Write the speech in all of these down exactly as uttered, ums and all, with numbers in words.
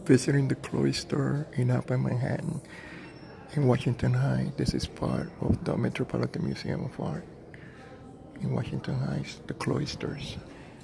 visiting the Cloisters in Upper Manhattan in Washington Heights. This is part of the Metropolitan Museum of Art in Washington Heights, the Cloisters.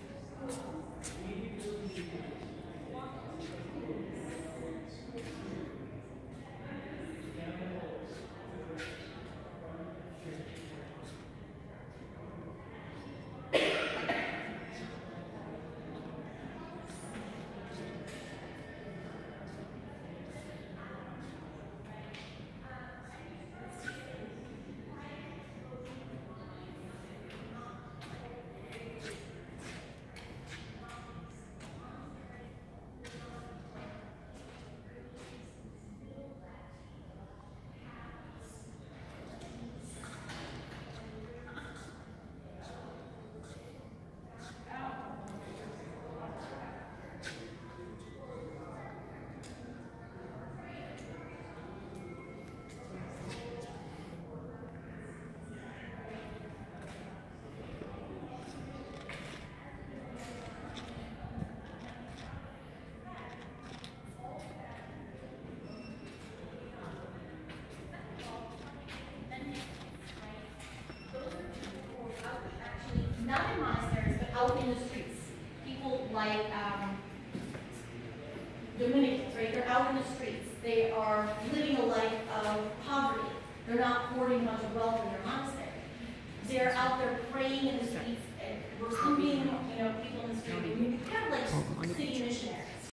Not in monasteries, but out in the streets. People like um, Dominicans, right? They're out in the streets. They are living a life of poverty. They're not hoarding a bunch of wealth in their monastery. They're out there praying in the streets and recruiting, you know, people in the street. Kind of like city